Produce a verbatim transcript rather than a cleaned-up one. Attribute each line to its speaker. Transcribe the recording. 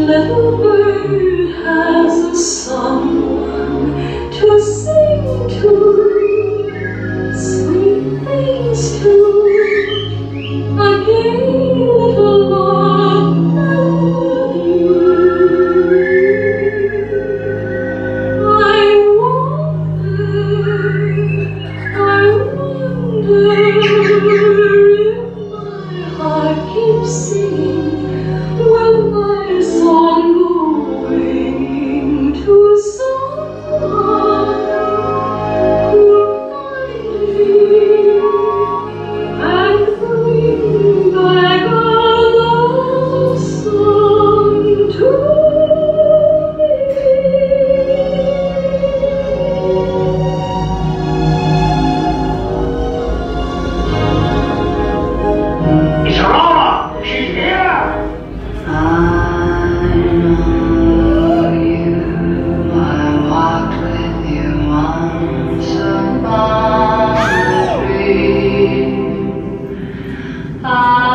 Speaker 1: little bird has a someone to sing to, sweet things to, a gay little love melody. I wonder, I wonder if my heart keeps singing, will my song go ringing to someone who'll find me and bring back a love song to me?
Speaker 2: It's Aurora! She's here!
Speaker 3: I know you, I walked with you once upon a dream. I